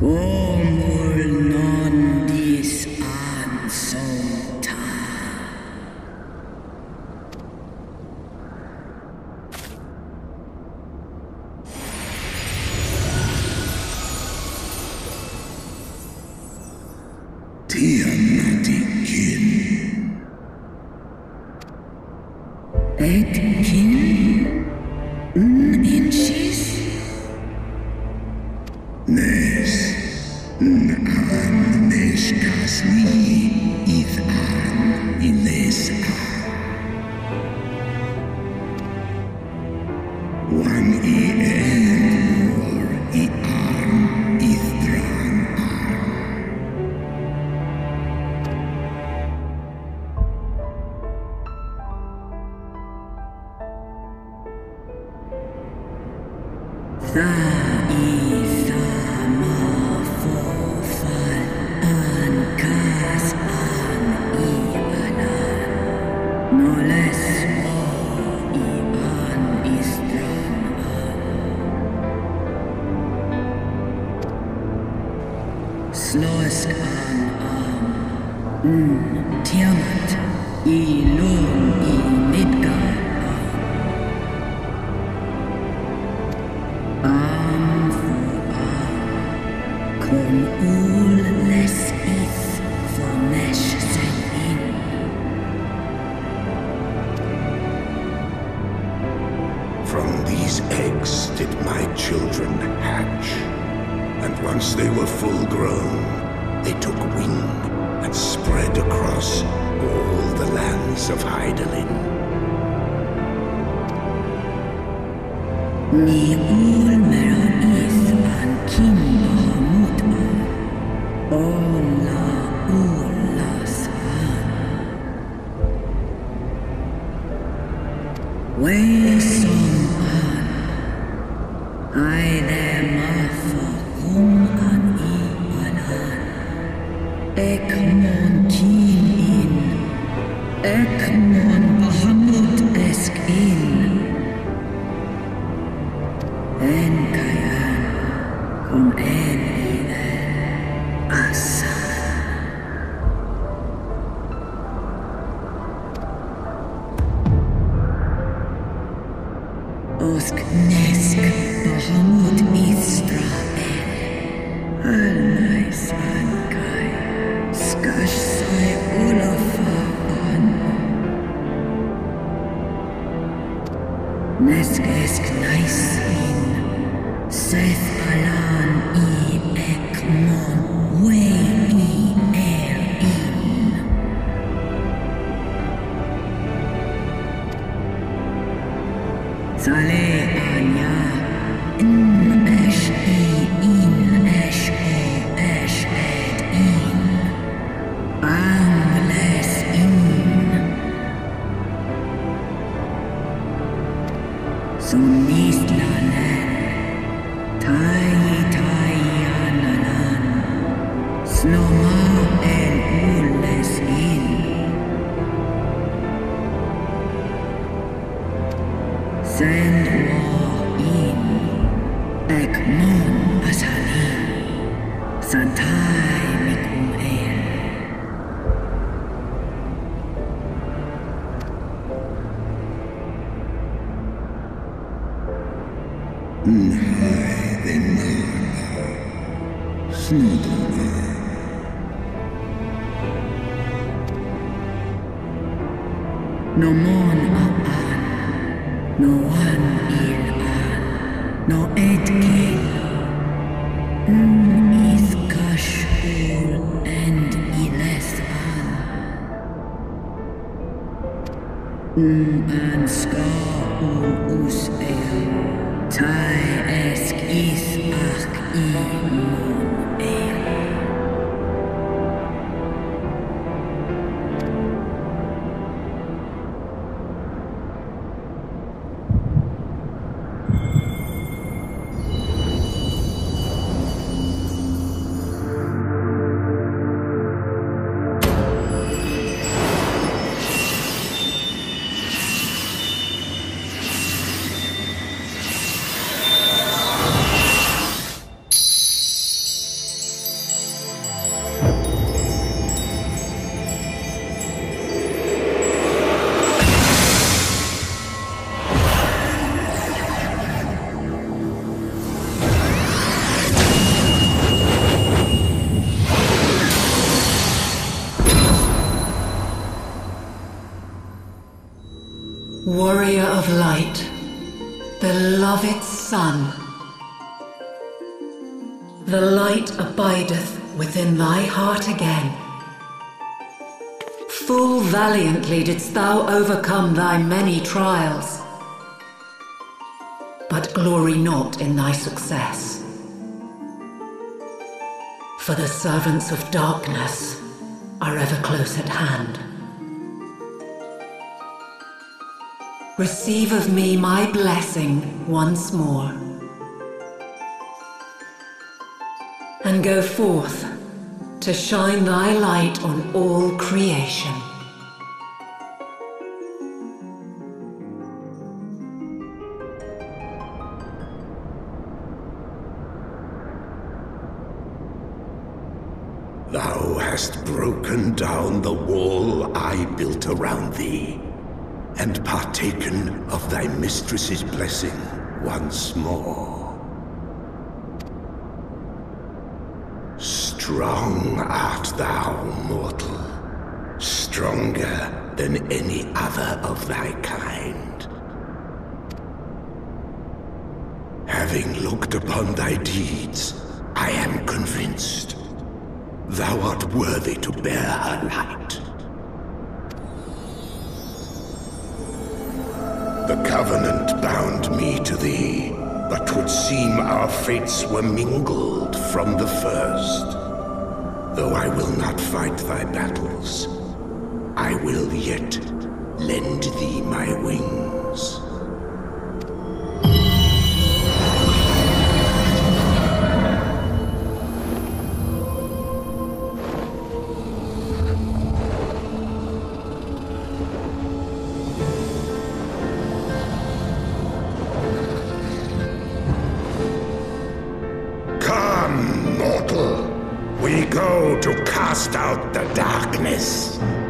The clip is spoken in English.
Comul non dis ansota. Tiamatikin. Etkin? Inchis? Nes. An neskasni ith an ilesa. One or arm ith dran arm. Slosk an Tiamat, ilum Midgard Kom ul les ith fornesh sen in. From these eggs did my children hatch, and once they were full grown, they took wing and spread across all the lands of Hydaelyn. Ni ul meron ith an kin Bahamut Olla ullas han. Wesom an. Aidemafakum an alan. Ekmon kin in. Ekmon Bahamut esk in. En kayan kom en iden asa. Osk nesk Bahamut Israel. Almai sankai skash sai ulafa an. Nesk esk nice in. Seth alan ekmon way in. Sale anya esh in esh ed in. Angles in. So nislanen. Tai analan. Sloma el ules in. Send war in. Ekmon asalin. Santai mikum el. Nhai the Nana. Snuduma. No mon an. No one il an. No etkin. Is kashul and iles an. An ska us el. Tai esk is ach imon el. Warrior of light, beloved son, the light abideth within thy heart again. Full valiantly didst thou overcome thy many trials, but glory not in thy success. For the servants of darkness are ever close at hand. Receive of me my blessing once more, and go forth to shine thy light on all creation. Thou hast broken down the wall I built around thee, and partaken of thy mistress's blessing once more. Strong art thou, mortal, stronger than any other of thy kind. Having looked upon thy deeds, I am convinced thou art worthy to bear her light. The Covenant bound me to thee, but 'twould seem our fates were mingled from the first. Though I will not fight thy battles, I will yet lend thee my wings. We go to cast out the darkness.